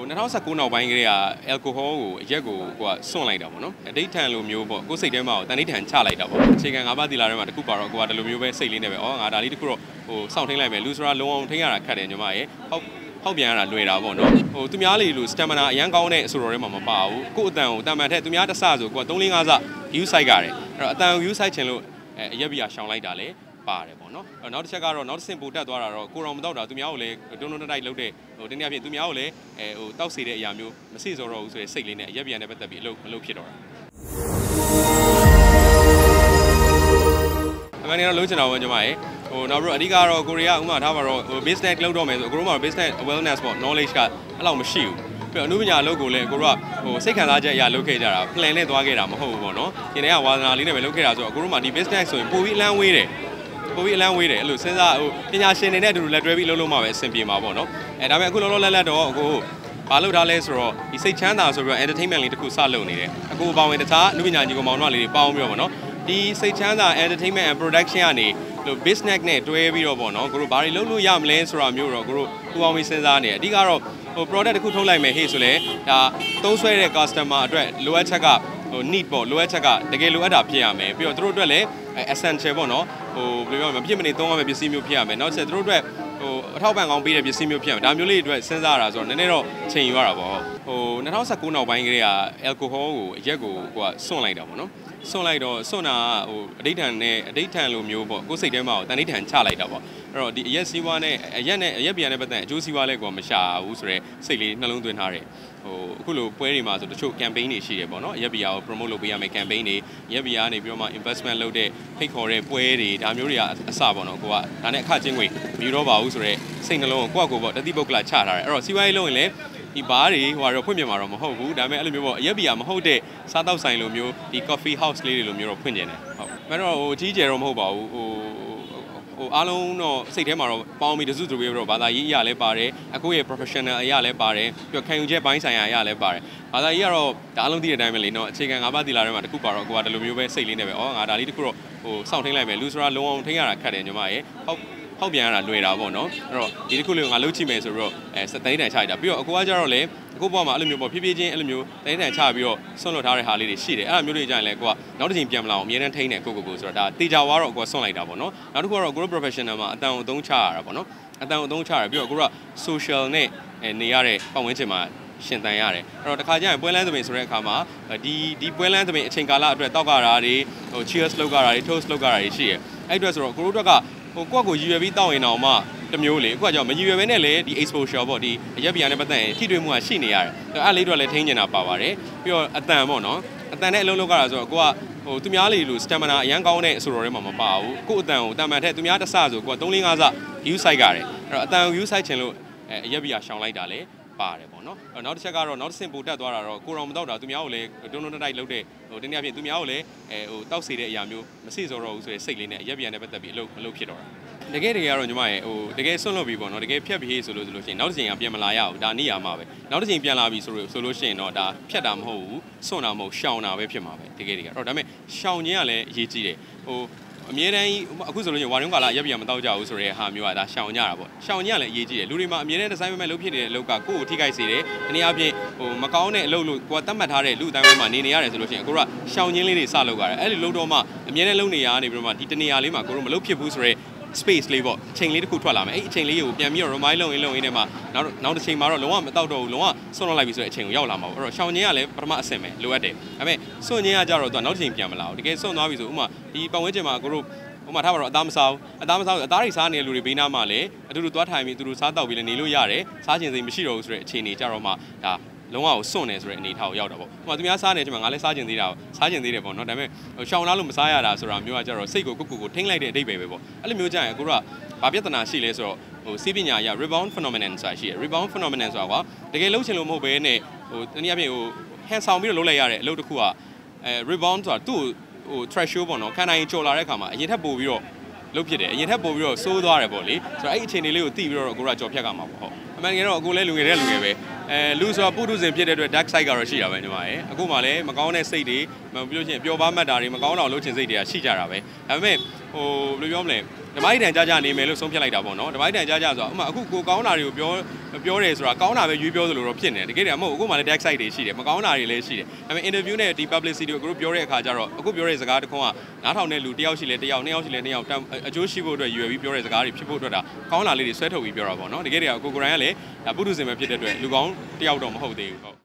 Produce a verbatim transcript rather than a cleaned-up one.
နှစ်ထောင်ဆယ့်ကိုနောက်ပိုင်းကလေးက alcohol ကိုအရက်ကိုကိုကစွန့်လိုက်တာပေါ့နော်အတိတ်ထန်လိုမျိုးပေါ့ကိုယ်စိတ်ထဲမှာတန်တိထန်ချလိုက်တာပေါ့အခြေခံငါးပါးသီလာထဲမှာတစ်ခုပါတော့ကိုကဒီလိုမျိုးပဲစိတ်လေးနဲ့ပဲဩငါဒါလေးတစ်ခုတော့ဟိုစောင့်ထိန်လိုက်မယ်လူဆိုတာလုံးအောင်ထိန်ရတာခက်တယ်ညီမရဲ့ဟုတ်ဟောက်ပြန်ရတာလွယ်တာပေါ့နော်ဟိုသူများလေးလို့ stamina အရန်ကောင်းတဲ့အဆိုတော်ထဲမှာမပါဘူးကို့အတန်ကိုတန်မှန်ထက်သူများတစ်ဆဆိုကိုကသုံးလေးငါးဆ view site ကြတယ်အဲ့တော့အတန် view site ချင်လို့အဲအရက်ဘီယာရှောင်လိုက်တာလေပါတယ်ပေါ့နော်အဲ့နောက်တစ်ချက်ကတော့နောက်တစ်ဆင့်ပိုတက်သွားတာတော့ကိုရောင်မတော့တာသူများကိုလည်းတွန်းတွန်းတိုက်လုပ်တဲ့ဟိုတင်းတင်းအပြင်သူများကိုလည်းအဲဟိုတောက်စီတဲ့အရာမျိုးမစိစောတော့ဘူးဆိုတဲ့စိတ်လေးနဲ့အရက်ဘီယာနဲ့ပတ်သက်ပြီးအလုပ်မလုပ်ဖြစ်တော့တာအမှန်တရားလုံးချင်တာပေါ့ညီမရေဟိုနောက်ပြီးတော့အဓိကတော့ကိုရီးယားဥမာထားပါတော့ဟို business လုပ်တော့မယ်ဆိုကိုတို့မှာ business awareness ပေါ့ knowledge ကအဲ့လောက်မရှိဘူးပြီးတော့အနုပညာအလုပ်ကိုလည်းကိုတို့ကဟိုစိတ်ခံစားချက်အရာလုပ်ခဲ့ကြတာ plan နဲ့သွားခဲ့တာမဟုတ်ဘူးပေါ့နော်ဒီနေ့ကဝါသနာလေးနဲ့ပဲလုပ်ခဲ့တာဆိုတော့ကိုတို့မှာဒီ business ဆိုရင်ပိုပြီးအလန်းဝေးတယ်ပိုပြီးအလန်းဝေးတယ်အဲ့လိုစဉ်းစားဟိုပညာရှင်တွေနဲ့အတူတူလက်တွဲပြီးလုပ်လို့မှပဲအဆင်ပြေမှာပေါ့နော်အဲဒါပေမဲ့အခုလောလောလတ်လတ်တော့အခုဘာလုပ်ထားလဲဆိုတော့ဒီစိတ်ချမ်းသာဆိုပြီးတော့ entertainment လေးတစ်ခုစလုပ်နေတယ်အခုပါဝင်တခြားအနုပညာညီကောင်မောင်တို့လေးတွေပေါင်းပြီးတော့ပေါ့နော်ဒီစိတ်ချမ်းသာ entertainment and production ကနေလို့ business နဲ့တွဲပြီးတော့ပေါ့နော်ကိုတို့ဘာတွေလုပ်လို့ရမလဲဆိုတာမျိုးတော့ကိုတို့ပူပေါင်းပြီးစဉ်းစားနေတယ်အဓိကတော့ဟို product တစ်ခုထုတ်လိုက်မယ်ဟေ့ဆိုလဲဒါသုံးဆွဲတဲ့ customer အတွက်လိုအပ်ချက်ကဟို need ပေါ့လိုအပ်ချက်ကတကယ်လိုအပ်တာဖြစ်ရမယ်ပြီးတော့တို့အတွက်လည်း essential ပေါ့နော်ဟိုဘယ်လိုပြောမလဲမဖြစ်မနေသုံးရမယ့်ပစ္စည်းမျိုးဖြစ်ရမယ်နောက်ဆက်တို့အတွက်ဟိုအထောက်ပံ့ကောင်းပေးတဲ့ပစ္စည်းမျိုးဖြစ်ရမယ်ဒါမျိုးလေးတွေအတွက်စဉ်းစားရတာဆိုတော့နည်းနည်းတော့ချိန်ယူရတာပေါ့ဟိုနှစ်ထောင်ဆယ့်ကိုနောက်ပိုင်းကလေးက alcohol ကိုအရက်ကိုကိုကစွန့်လိုက်တာပေါ့နော်စွန့်လိုက်တော့စွန့်တာဟိုအတိတ်ထန်နဲ့အတိတ်ထန်လိုမျိုးပေါ့ကိုယ်စိတ်ထဲမှာတန်တိထန်ချလိုက်တာပေါ့အဲ့တော့ဒီအရက်စီးပွားနဲ့အရက်နဲ့အရက်ပြန်နဲ့ပတ်သက်အကျိုးစီးပွားလဲကိုမရှာဘူးဆိုတော့စိတ်လေးနှလုံးသွင်းထားတယ်ဟိုအခုလိုပွဲတွေမှာဆိုတချို့ campaign တွေရှိတယ်ပေါ့နော်အရက်ဘီယာကို promote လုပ်ပေးရမယ့် campaign တွေအရက်ဘီယာကနေပြီးတော့မှ investment လုပ်တဲ့ဖိတ်ခေါ်တဲ့ပွဲတွေဒါမျိုးတွေကအစပေါ့နော်ကိုကဒါနဲ့အခချင်းငွေမယူတော့ပါဘူးဆိုတော့စိတ်နှလုံးကိုကိုကကိုပေါ့တတိပုတ်ကလာချထားတယ်အဲ့တော့စီးပွားရေးလုပ်ရင်လည်းဒီဘားတွေဟိုကတော့ဖွင့်ပြမှာတော့မဟုတ်ဘူးဒါပေမဲ့အဲ့လိုမျိုးပေါ့အရက်ဘီယာမဟုတ်တဲ့စားတောက်ဆိုင်လိုမျိုးဒီ coffee house လေးတွေလိုမျိုးတော့ဖွင့်ကျင်တယ်ဟုတ်မင်းတော့ဟိုအကြီးကျယ်တော့မဟုတ်ပါဘူးဟိုဟိုအားလုံးတော့စိတ်ထဲမှာတော့ပေါင်းပြီးတစုတဝေးတော့ဘာသာရေးအရာလည်းပါတယ်အခုရဲ့ professional အရာလည်းပါတယ်ပြီးတော့ခံယူချက်ပိုင်းဆိုင်ရာအရာလည်းပါတယ်ဘာသာရေးကတော့ဒါအားလုံးသိတဲ့အတိုင်းပဲလေနော်အခြေခံငါးပါးသီလာထဲမှာတစ်ခုပါတော့ကိုကဒီလိုမျိုးပဲစိတ်လေးနဲ့ပဲဩငါဒါလေးတစ်ခုတော့ဟိုစောင့်ထိန်လိုက်မယ်လူဆိုတာလုံးအောင်ထိန်ရတာခက်တယ်ညီမရေဟုတ်ဟောက်ပြန်ရတာလွယ်တာပေါ့နော်အဲ့တော့ဒီတစ်ခုလေးကိုငါလှုပ်ကြည့်မယ်ဆိုတော့အဲစတဲ့တန်ချလိုက်တာပြီးတော့အကူကကြတော့လေအခုပေါ်မှာအဲ့လိုမျိုးပေါ့ဖြည်းဖြည်းချင်းအဲ့လိုမျိုးတန်တန်ချပြီးတော့ဆွန့်လွတ်ထားတဲ့ဟာလေးတွေရှိတယ်အဲ့လိုမျိုးတွေကြရင်လည်းကိုကနောက်တစ်ချိန်ပြန်မလာအောင်အမြဲတမ်းထိန်းတယ်ကိုကိုကိုဆိုတော့ဒါတေချာွားတော့ကိုကဆွန့်လိုက်တာပေါ့နော်နောက်တစ်ခုကတော့ကို professional မှာအတန်ကိုအသုံးချရတာပေါ့နော်အတန်ကိုအသုံးချရပြီးတော့ကိုက social နဲ့နေရတဲ့ပတ်ဝန်းကျင်မှာရှင်သန်ရတယ်အဲ့တော့တခါကျရင်ပွဲလန်းသမင်ဆိုတဲ့အခါမှာဒီဒီပွဲလန်းသမင်အချိန်ကာလအတွက်တောက်ကြတာတွေဟို cheers လုပ်ကြတာတွေ toast လုပ်ကြတာတွေရှိတယ်အဲ့အတွက်ဆိုတော့ကိုတို့အတွက်ကဟိုကိုယ့်ကိုရည်ရွယ်ပြီးတောက်ရင်တော့မှတမျိုးလေအခုကကြောင့်မရည်ရွယ်ဘဲနဲ့လေဒီ exposure ပေါ့ဒီအရက်ဘီယာနဲ့ပတ်သက်ရင်ထိတွေ့မှုကရှိနေရတယ်အဲ့လေးတွေလည်းထိန်းနေတာပါပါတယ်ပြီးတော့အတန်ပေါ့နော်အတန်နဲ့အလုံးလုံးကြတာဆိုတော့ကိုကဟိုသူများလေးလို့ stamina အရန်ကောင်းတဲ့အဆိုတော်ထဲမှာမပါဘူးကို့အတန်ကိုတန်မှန်ထက်သူများတစ်ဆဆိုကိုကသုံးလေးငါးဆ view site ကြတယ်အဲ့တော့အတန် view site ချင်လို့အဲအရက်ဘီယာရှောင်လိုက်တာလေပါတယ်ပေါ့နော်အဲ့နောက်တစ်ချက်ကတော့နောက်တစ်ဆင့်ပိုတက်သွားတာတော့ကိုရောင်မတော့တာသူများကိုလည်းတွန်းတွန်းတိုက်လုပ်တဲ့ဟိုတင်းတင်းအပြင်သူများကိုလည်းအဲဟိုတောက်စီတဲ့အရာမျိုးမစိစောတော့ဘူးဆိုတဲ့စိတ်လေးနဲ့အရက်ဘီယာနဲ့ပတ်သက်ပြီးအလုပ်မလုပ်ဖြစ်တော့တာတကယ်တကယ်ကတော့ညီမရဲ့ဟိုတကယ်ဆွန့်လွတ်ပြီပေါ့နော်တကယ်ဖြတ်ပြီးဆိုလို့ဆိုလို့ရှိရင်နောက်တစ်ချိန်ကပြန်မလာရဘူးဒါနေရမှာပဲနောက်တစ်ချိန်ပြန်လာပြီဆိုလို့ဆိုလို့ရှိရင်တော့ဒါဖြတ်တာမဟုတ်ဘူးဆွန့်တာမဟုတ်ရှောင်တာပဲဖြစ်မှာပဲတကယ်တကယ်တော့ဒါပေမဲ့ရှောင်ခြင်းကလည်းအရေးကြီးတယ်ဟိုအမြဲတမ်းအခုဆိုလို့ရှိရင်ဝါရုံးကာလရက်ပြန်မတော့ကြဘူးဆိုတဲ့ဟာမျိုးကဒါရှောင်ကြတာပေါ့ရှောင်ကြလည်းအရေးကြီးတယ်လူတွေမှာအမြဲတမ်းဒီဇိုင်းမဲ့လုပ်ဖြစ်နေတဲ့အလုပ်ကကိုယ့်ကိုထိခိုက်စေတယ်တနည်းအားဖြင့်ဟိုမကောင်းတဲ့အလုပ်လို့ကိုယ်တတ်မှတ်ထားတဲ့လူအတိုင်းမှာနေနေရတယ်ဆိုလို့ရှိရင်ကိုကရှောင်ခြင်းလေးတွေစလုပ်ကြတယ်အဲ့ဒီလုပ်တော့မှအမြဲတမ်းလုပ်နေရနေပြီးတော့မှဒီတနေရာလေးမှာကိုတို့မလုပ်ဖြစ်ဘူးဆိုတော့ space လေးပေါ့အချိန်လေးတစ်ခုထွက်လာမယ်အဲ့အချိန်လေးကိုပြန်ပြီးတော့ remind လုပ်ရင်းလုပ်ရင်းနဲ့မှနောက်နောက်တစ်ချိန်မှာတော့လုံးဝမတောက်တော့ဘူးလုံးဝဆွန့်လွတ်လိုက်ပြီဆိုတဲ့အချိန်ကိုရောက်လာမှာပေါ့အဲ့တော့ရှောင်ခြင်းကလည်းပထမအဆင့်ပဲလိုအပ်တယ်ဒါပေမဲ့ဆွန့်ခြင်းကကြတော့သူကနောက်တစ်ချိန်ပြန်မလာဘူးတကယ်ဆွန့်သွားပြီဆိုဥမာဒီပတ်ဝန်းကျင်မှာကိုတို့ဥမာထားပါတော့အသားမစားဘူးအသားမစားဘူးအသားတွေစားနေတဲ့လူတွေဘေးနားမှာလည်းအတူတူသွားထိုင်ပြီးအတူတူစားတောက်ပြီးလည်းနေလို့ရတယ်စားခြင်းစိတ်မရှိတော့ဘူးဆိုတဲ့အခြေအနေကြတော့မှဒါလုံးဝကိုစွန့်နေဆိုတဲ့အနေအထားကိုရောက်တာပေါ့။ဟိုမှာသူများစားနေချိန်မှာငါလည်းစားကျင်သေးတာစားကျင်သေးတယ်ပေါ့နော်။ဒါပေမဲ့ရှောင်လာလို့မစားရတာဆိုတာမျိုးကကြတော့စိတ်ကိုကိုကိုကိုထိန်းလိုက်တဲ့အဓိပ္ပာယ်ပဲပေါ့။အဲ့လိုမျိုးကြရင်ကိုကဘာပြဿနာရှိလဲဆိုတော့ဟိုစီးပညာအရ rebound phenomenon ဆိုတာရှိတယ် rebound phenomenon ဆိုတာကတကယ်လုံးချင်လို့မဟုတ်ဘဲနဲ့ဟိုတနည်းအားဖြင့်ဟို hand ဆောင်ပြီးတော့လုပ်လိုက်ရတဲ့အလုပ်တစ်ခုကအဲ rebound ဆိုတာသူ့ဟို threshold ပေါ့နော်ခန္ဓာရင်ကျော်လာတဲ့အခါမှာအရင်ထက်ပိုပြီးတော့လုပ်ဖြစ်တယ်အရင်ထက်ပိုပြီးတော့စိုးသွားတယ်ပေါ့လေဆိုတော့အဲ့ဒီအခြေအနေလေးကိုသိပြီးတော့ကိုကကြော်ဖြတ်ကြမှာပေါ့ဟုတ်အမှန်တကယ်တော့အကိုလည်းလူငယ်တဲ့လူငယ်ပဲဟအဲလူဆိုတာပုထုဇဉ်ဖြစ်တဲ့အတွက် dark side ကတော့ရှိတာပဲညီမရေအခုမှလည်းမကောင်းတဲ့စိတ်တွေပြောလို့ရှိရင်ပျော်ပါမှတ်တာတွေမကောင်းတော့လို့ချင်စိတ်တွေကရှိကြတာပဲဒါပေမဲ့ဟိုဘယ်လိုပြောမလဲဓမ္မကြီးတန်ကြကြနေမယ်လို့ဆုံးဖြတ်လိုက်တာပေါ့နော်ဓမ္မကြီးတန်ကြကြဆိုတော့ဥမာအခုကိုကောင်းတာတွေကိုပြောပြောတယ်ဆိုတာကောင်းတာပဲရွေးပြောသလိုတော့ဖြစ်နေတယ်တကယ်တည်းမဟုတ်အခုမှလည်း dark side တွေရှိတယ်မကောင်းတာတွေလည်းရှိတယ်ဒါပေမဲ့ interview နဲ့ဒီ publicity ကိုအခုပြောတဲ့အခါကျတော့အခုပြောတဲ့စကားတစ်ခုကနားထောင်တဲ့လူတစ်ယောက်ရှိလဲတစ်ယောက်နှစ်ယောက်ရှိလဲနှစ်ယောက်အကျိုးရှိဖို့အတွက်ရွယ်ပြီးပြောတဲ့စကားတွေဖြစ်ဖို့အတွက်ဒါကောင်းလာလေးတွေဆွဲထုတ်ပြီးပြောတာပေါ့နော်တကယ်တည်းကိုကိုရိုင်းကလည်းပုထုဇဉ်ပဲဖြစ်တဲ့အတွက်လူကောင်းတစ်ယောက်တော့မဟုတ်သေးဘူးဟုတ်